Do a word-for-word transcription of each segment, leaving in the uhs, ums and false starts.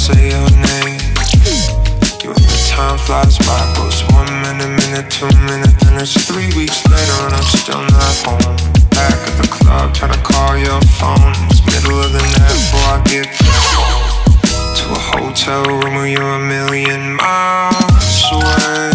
say your name. You and the time flies by, goes one minute, minute, two minutes, then it's three weeks later and I'm still not home. Back at the club, trying to call your phone. It's middle of the night before I get back home to a hotel room where you're a million miles away.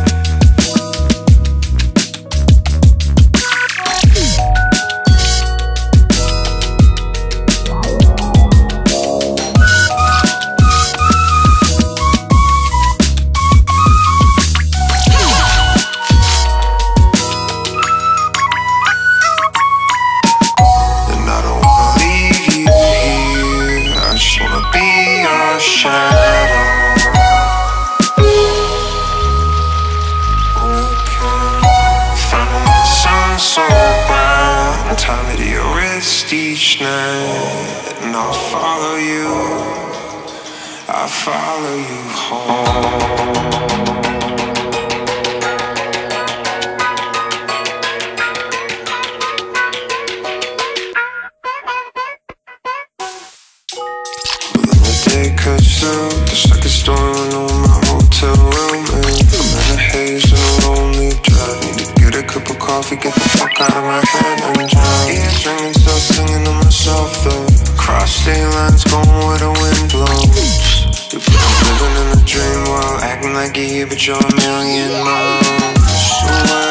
Each night, and I'll follow you, I'll follow you home. But then the day cuts through, just like a storm on my hotel room, and I'm in a haze and a lonely drive. Need to get a cup of coffee, get the fuck out of my head and drown. Ears ringing, still singing to myself though. Cross state lines, going where the wind blows. You're living in a dream while acting like you're here, but you're a million miles away.